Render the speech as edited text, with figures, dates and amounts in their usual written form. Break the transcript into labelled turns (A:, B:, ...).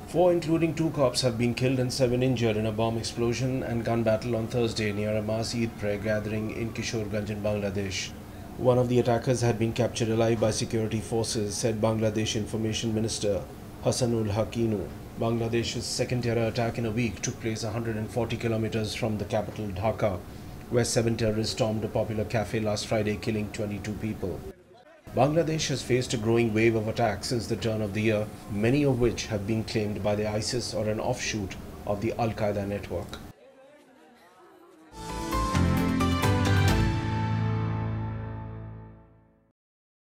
A: Four, including two cops, have been killed and seven injured in a bomb explosion and gun battle on Thursday near a mass Eid prayer gathering in Kishoreganj in Bangladesh. One of the attackers had been captured alive by security forces, said Bangladesh Information Minister Hassanul Haqqinu. Bangladesh's second terror attack in a week took place 140 kilometers from the capital Dhaka, where seven terrorists stormed a popular cafe last Friday, killing 22 people. Bangladesh has faced a growing wave of attacks since the turn of the year, many of which have been claimed by the ISIS or an offshoot of the Al-Qaeda network.